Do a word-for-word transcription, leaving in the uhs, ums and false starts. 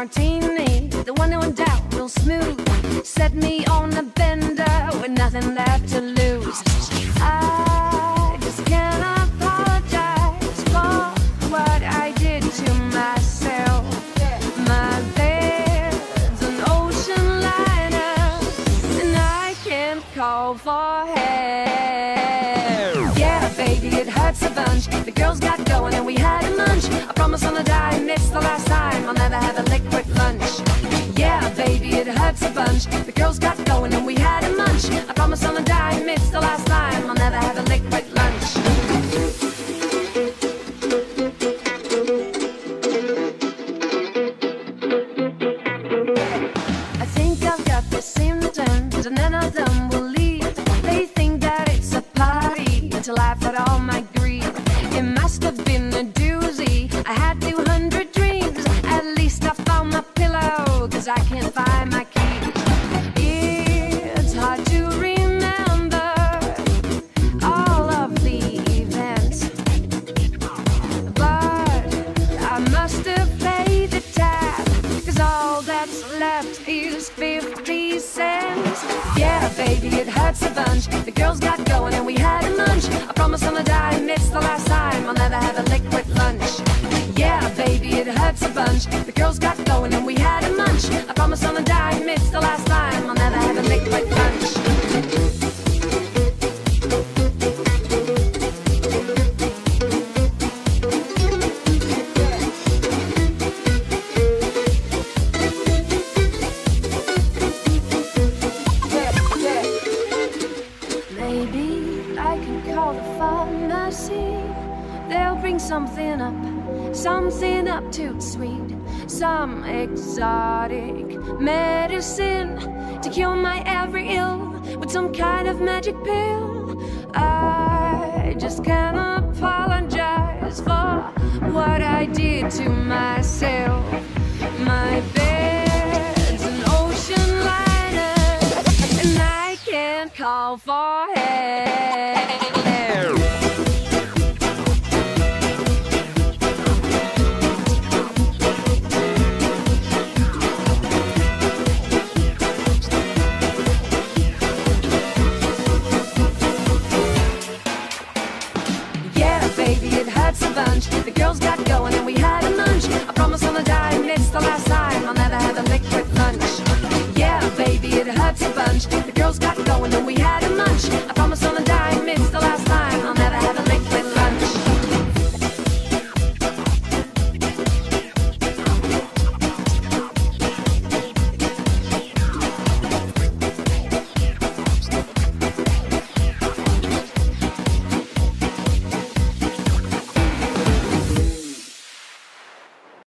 martini, the one who went down real smooth, set me on a bender with nothing left to lose. I just can't apologize for what I did to myself. My bed's an ocean liner, and I can't call for help. Yeah, baby, it hurts a bunch. The girls got going and we had a munch. I promise on a dime, it's the last time I'll never have a liquid lunch. Yeah, baby, it hurts a bunch. The girls got going and we had a munch. I promise on a dime, it's the last time I'll never have a liquid lunch. I think I've got the symptoms, and none of them will leave. They think that it's a party to laugh at all my greed. It must have been a doozy. I had two hundred dreams. At least I found my pillow, cause I can't find my key. It's hard to remember all of the events, but I must have played the tab, cause all that's left is fifty cents. Yeah, baby, it hurts a bunch. The girls got going and we had a munch. I promise on a dime, it's the last time I'll never have a liquid lunch. Yeah, baby, it hurts a bunch. The girls got going and we had a munch. I promise on a dime, it's the last time I'll never have a liquid lunch. Maybe I can call the pharmacy. They'll bring something up, something up too sweet, some exotic medicine to cure my every ill with some kind of magic pill. I just can't apologize for what I did to myself. My bed's an ocean liner, and I can't call for help. The girls got going and we had a munch. I promise on a dime, it's the last time I'll never have a liquid lunch. Yeah, baby, it hurts a bunch. The girls got going and we